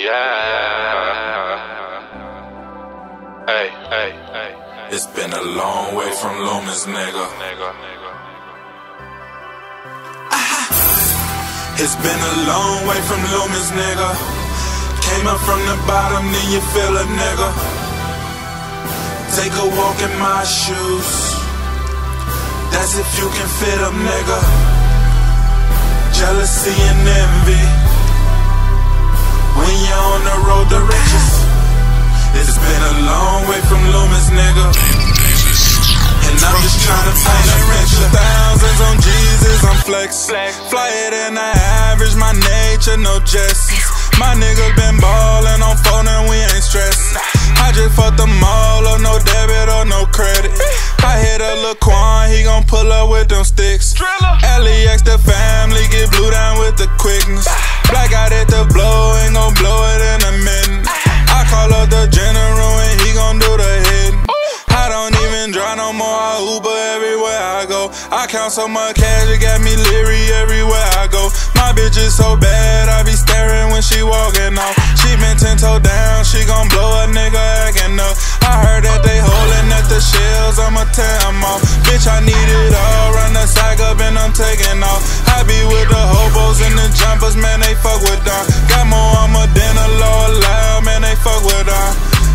Hey, hey, hey. It's been a long way from Loomis, nigga. It's been a long way from Loomis, nigga. Came up from the bottom, then you feel a nigga. Take a walk in my shoes. That's if you can fit them, nigga. Jealousy and envy when you're on the road to riches. It's been a long way from Loomis, nigga. And I'm just trying to paint a picture. Thousands on Jesus, I'm flex. Flyer than the average, my nature, no jest. My niggas been ballin' on phone and we ain't stressed. I just fucked them all up, no debit or no credit. I hit a Lil Quan, he gon' pull up with them sticks. LEX the family, get blew down with the quickness. Black out at the blow, ain't gon' blow it in a minute. I call up the general and he gon' do the hitting. I don't even drive no more, I Uber everywhere I go. I count so much cash, it got me leery everywhere I go. My bitch is so bad, I be staring when she walking off. She been 10 toe down, she gon' blow a nigga acting up. I heard that they holding at the shells, I'ma tear them off. Bitch, I need it all, run the sack up and I'm taking off. I be with the hobos and the jumpers, man, they fuck with them. Got more armor than a law allowed, man, they fuck with them.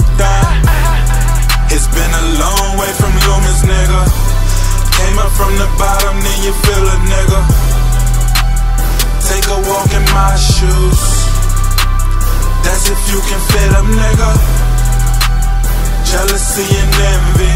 It's been a long way from Loomis, nigga. Came up from the bottom, then you feel a nigga. Take a walk in my shoes. That's if you can fit them, nigga. Jealousy and envy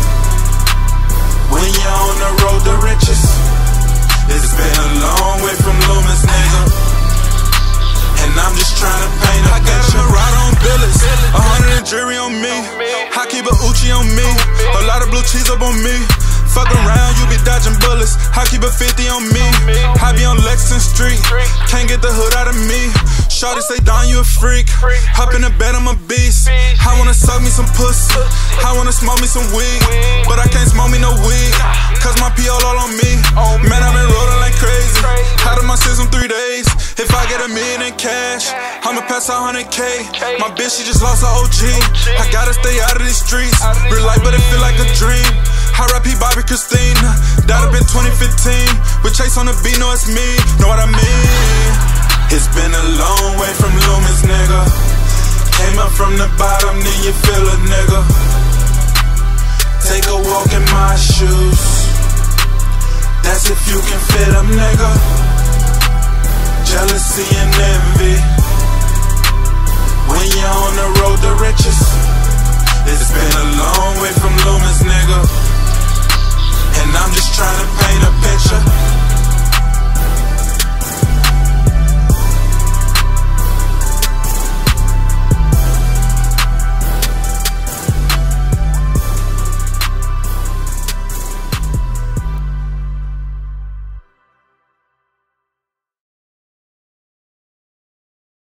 when you're on the road to riches. It's been a long way from Loomis, nigga. And I'm just trying to paint a picture. I got him a ride on billets, 100 and jury on me. I keep a Uchi on me, a lot of blue cheese up on me. Fuck around, you be dodging bullets. I keep a 50 on me. I be on Lexington Street, can't get the hood out of me. Shawty say, Don, you a freak. Hop in the bed, I'm a beast. I wanna suck me some pussy, I wanna smoke me some weed, but I can't smoke me no weed, cause my P.O. all on me. Man, I been rolling like crazy, out of my system 3 days. If I get $1 million in cash, I'ma pass 100K. My bitch, she just lost her OG. I gotta stay out of these streets. Real life, but it feel like a dream. I rap Bobby Christina, died up in 2015. With Chase on the beat, know it's me, know what I mean. It's been a long way from Loomis, nigga. Came up from the bottom, then you feel a nigga. Take a walk in my shoes. That's if you can fit them, nigga. Jealousy and envy when you're on the road to riches. It's been a long way from Loomis, nigga.